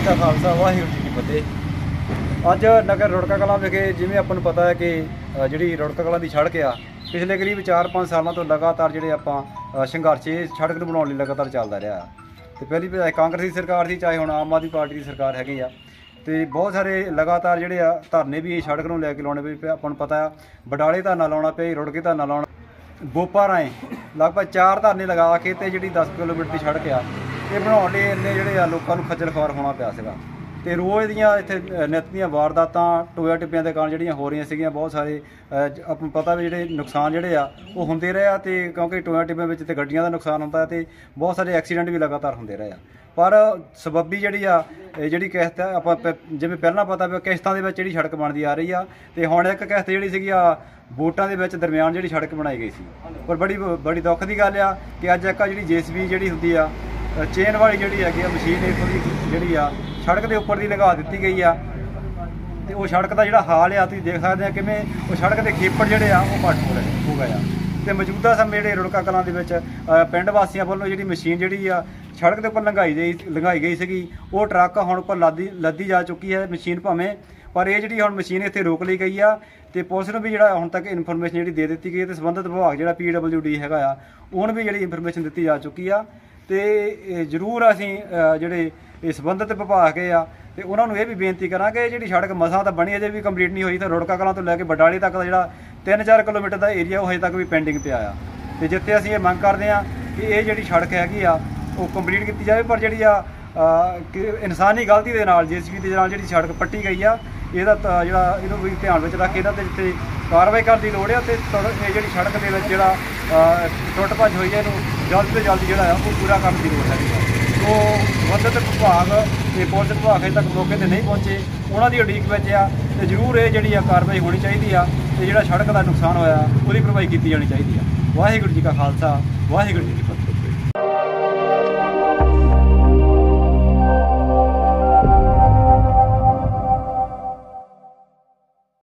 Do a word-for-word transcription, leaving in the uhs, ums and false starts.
का खालसा वाहिगुरू जी की फतेह। अज नगर रुड़का कलां विखे जिवें आपां नूं पता है कि जिहड़ी रुड़का कलां दी सड़क आ पिछले करीब चार पाँच सालों तो लगातार जिहड़े आपां संघर्ष इस सड़क नूं बनाउण लई लगातार चलदा रहा। तो पहली चाहे कांग्रेस की सरकार थी, चाहे हुण आम आदमी पार्टी की सरकार हैगी आ, तो बहुत सारे लगातार जिहड़े आ धरने भी सड़क नूं लैके लाउणे पे। आपां नूं पता बडाले धरना लाउणा पिया, रुड़के धरना लाउणा, बोपा राएं लगभग चार धरने लगा के ते जिहड़ी दस किलोमीटर की सड़क आ ये बनाउण लई इन्ने जिहड़े आ लोकां नूं खज्जल खुआर होना पिया सीगा। तो रोज़ दियां इत्थे नित दियां वारदातां टोया टिप्पियां दे कारण जिहड़ियां हो रही सीगियां। बहुत सारे आपां पता भी जिहड़े नुकसान जिहड़े आ वो हुंदे रहे आ, ते क्योंकि टोया टिप्पियां विच ते गड्डियां दा नुकसान हुंदा ते बहुत सारे एक्सीडेंट भी लगातार हुंदे रहे आ। पर सबੱਬੀ जिहड़ी आ जिहड़ी किश्त आपां जिवें पहलां पता भी किश्तां दे विच जिहड़ी सड़क बनदी आ रही आ, ते हुण एक किश्त जिहड़ी सीगी आ वोटां दे विच दरम्यान जिहड़ी सड़क बनाई गई सी। पर बड़ी बड़ी दुख की गल आ कि अज एक जिहड़ी जे सी बी जिहड़ी हुंदी आ चेन वाली जिहड़ी हैगी आ मशीन इत्थों दी जिहड़ी आ सड़क के उपर दी लगा दी गई आ, ते वो सड़क का जिहड़ा हाल आ तुसीं देख सकदे आ किवें वो सड़क के खेपड़ जिहड़े आ वो पट हो रहे हो गए आ। ते मौजूदा समय जिहड़े रुड़का कलां दे विच पिंड वासियां ਵੱਲੋਂ जिहड़ी मशीन जिहड़ी आ सड़क के उपर लंघाई गई लंघाई गई सीगी वो ट्रक हुण उपर लदी लदी जा चुकी है मशीन भावें, पर ये जिहड़ी हुण मशीन इत्थे रोक ली गई आ। तो पुलिस नूं भी जिहड़ा हुण तक इनफॉर्मेशन जिहड़ी दे दित्ती गई है, ते संबंधित विभाग जिहड़ा पी डबल्यू डी हैगा आ उहनूं भी जिहड़ी इनफॉर्मेशन दित्ती जा चुकी आ। तो जरूर असीं जिहड़े ये संबंधित विभाग है आ ते उन्हां नूं ये भी बेनती करां कि जिहड़ी सड़क मसां तां बनी अजे भी कंप्लीट नहीं हुई, तो रुड़का कलां तो लैके बडाली तक दा जिहड़ा तीन चार किलोमीटर का एरिया वो अजे तक भी पेंडिंग पिया आ। ते जिੱਥੇ ਅਸੀਂ ਇਹ ਮੰਗ ਕਰਦੇ ਹਾਂ कि ये जिहड़ी सड़क हैगी आ वो कंप्लीट की जाए, पर जिहड़ी आ इंसानी गलती दे नाल जे सी बी दे नाल जिहड़ी सड़क पट्टी गई आ ਇਹਦਾ ਜਿਹੜਾ ਇਹਨੂੰ ਵੀ ਧਿਆਨ ਵਿੱਚ ਰੱਖ ਕੇ ਇਹਨਾਂ 'ਤੇ ਜਿੱਥੇ ਕਾਰਵਾਈ ਕਰਨ ਦੀ ਲੋੜ ਆ। ਅਤੇ ਇਹ ਜਿਹੜੀ ਸੜਕ ਦੇ ਵਿੱਚ ਜਿਹੜਾ ਟੁੱਟ ਭੱਜ ਹੋਈ ਹੈ ਇਹਨੂੰ ਜਲਦ ਤੋਂ ਜਲਦ ਜਿਹੜਾ ਆ ਉਹ ਪੂਰਾ ਕਰਨ ਦੀ ਲੋੜ ਹੈਗੀ ਆ। ਸੋ ਸੰਬੰਧਿਤ ਵਿਭਾਗ ਅਤੇ ਪੁਲਿਸ ਵਿਭਾਗ ਅਜੇ ਤੱਕ ਮੌਕੇ 'ਤੇ ਨਹੀਂ ਪਹੁੰਚੇ, ਉਹਨਾਂ ਦੀ ਉਡੀਕ ਵਿੱਚ ਆ। ਅਤੇ ਜ਼ਰੂਰ ਇਹ ਜਿਹੜੀ ਆ ਕਾਰਵਾਈ ਹੋਣੀ ਚਾਹੀਦੀ ਆ, ਅਤੇ ਜਿਹੜਾ ਸੜਕ ਦਾ ਨੁਕਸਾਨ ਹੋਇਆ ਉਹਦੀ ਭਰਪਾਈ ਕੀਤੀ ਜਾਣੀ ਚਾਹੀਦੀ ਆ। ਵਾਹਿਗੁਰੂ ਜੀ ਕਾ ਖਾਲਸਾ ਵਾਹਿਗੁਰੂ ਜੀ ਕੀ ਫਤਿਹ।